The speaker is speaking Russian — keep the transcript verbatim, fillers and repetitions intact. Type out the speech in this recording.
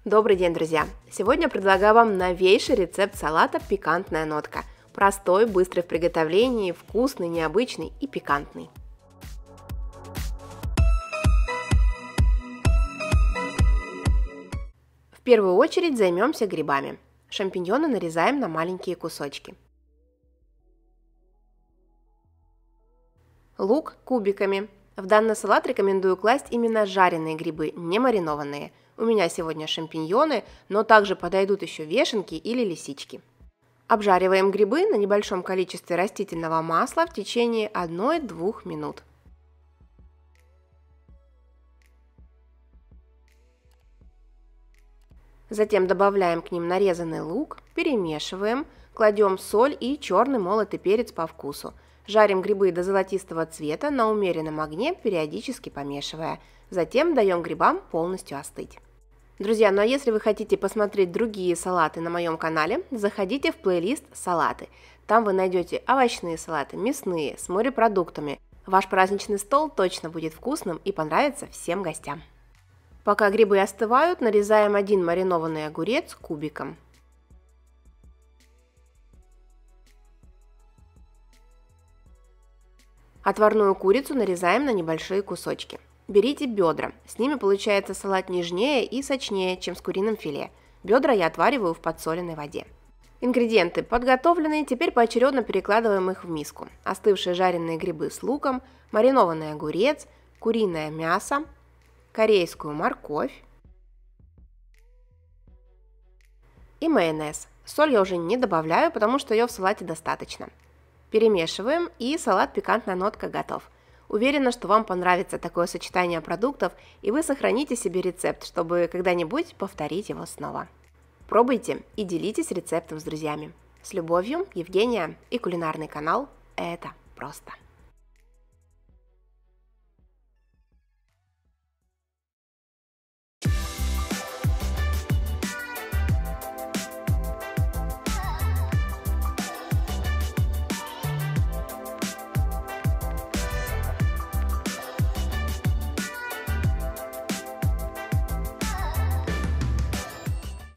Добрый день, друзья! Сегодня предлагаю вам новейший рецепт салата «Пикантная нотка». Простой, быстрый в приготовлении, вкусный, необычный и пикантный. В первую очередь займемся грибами. Шампиньоны нарезаем на маленькие кусочки. Лук кубиками. В данный салат рекомендую класть именно жареные грибы, не маринованные. У меня сегодня шампиньоны, но также подойдут еще вешенки или лисички. Обжариваем грибы на небольшом количестве растительного масла в течение одной-двух минут. Затем добавляем к ним нарезанный лук, перемешиваем, кладем соль и черный молотый перец по вкусу. Жарим грибы до золотистого цвета на умеренном огне, периодически помешивая. Затем даем грибам полностью остыть. Друзья, ну а если вы хотите посмотреть другие салаты на моем канале, заходите в плейлист «Салаты». Там вы найдете овощные салаты, мясные, с морепродуктами. Ваш праздничный стол точно будет вкусным и понравится всем гостям. Пока грибы остывают, нарезаем один маринованный огурец кубиком. Отварную курицу нарезаем на небольшие кусочки. Берите бедра, с ними получается салат нежнее и сочнее, чем с куриным филе. Бедра я отвариваю в подсоленной воде. Ингредиенты подготовленные, теперь поочередно перекладываем их в миску. Остывшие жареные грибы с луком, маринованный огурец, куриное мясо, корейскую морковь и майонез. Соль я уже не добавляю, потому что ее в салате достаточно. Перемешиваем, и салат «Пикантная нотка» готов. Уверена, что вам понравится такое сочетание продуктов, и вы сохраните себе рецепт, чтобы когда-нибудь повторить его снова. Пробуйте и делитесь рецептом с друзьями. С любовью, Евгения и кулинарный канал «Это просто».